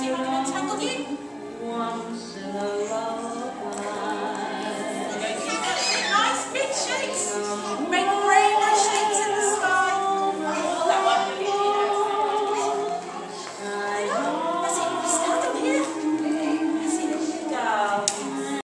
you want to untangle you? Once in a lullaby. Okay, nice big shakes.